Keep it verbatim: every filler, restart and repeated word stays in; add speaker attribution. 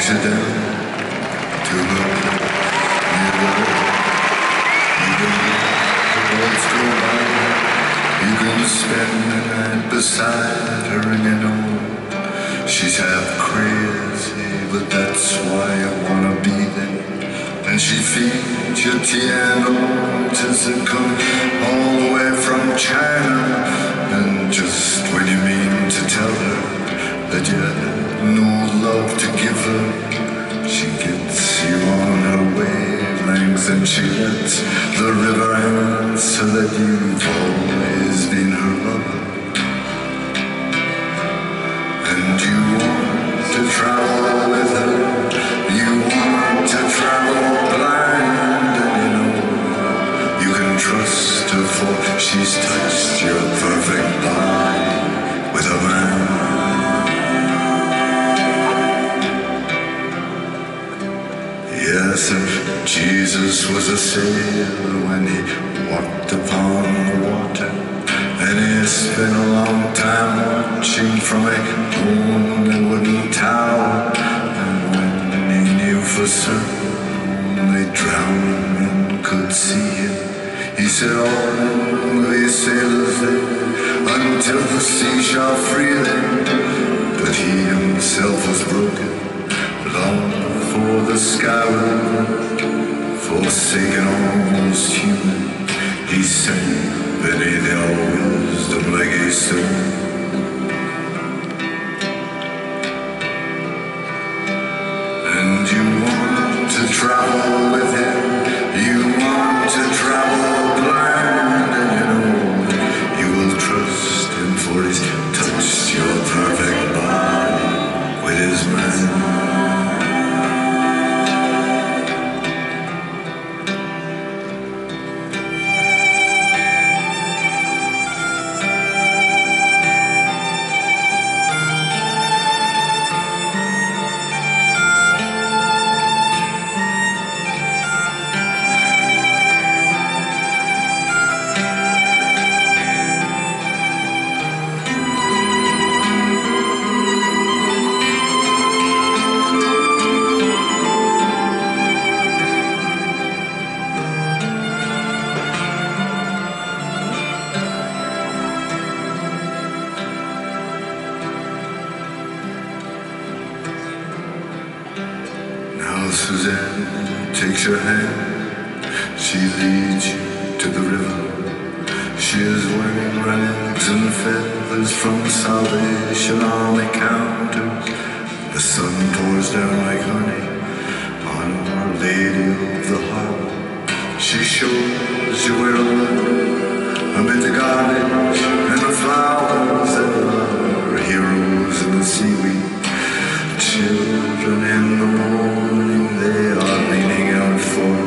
Speaker 1: takes her down to her mirror. Even the words go by, you can spend the night beside her and you know she's half crazy, but that's why I wanna be there. And she feeds your pianos that come all the way from China. And just when you mean to tell her that you had no love to give her, she gets you on her wavelengths and she lets the river answer that you've always been her lover. And you want to travel with her, you want to travel blind, and you know you can trust her for she's touched your perfect body with a man. Yes, and Jesus was a sailor when he walked upon the water, and he spent a long time watching from a lonely wooden tower. And when he knew for certain only drowning men could see him, he said, all these sailors live until the sea shall free them. But he himself was broken long before the skyward, forsaken, almost human. He sang beneath our wisdom like a stone. And you want to travel with him, you want to travel blind, and you know you will trust him for he's touched your perfect body with his mind. Suzanne takes your hand, she leads you to the river. She is wearing rags and feathers from Salvation Army counters. The sun pours down like honey on Our Lady of the Harbor. She shows you where to look amid the garbage and the flowers that are heroes in the seaweed. Children in the morning, they are leaning out for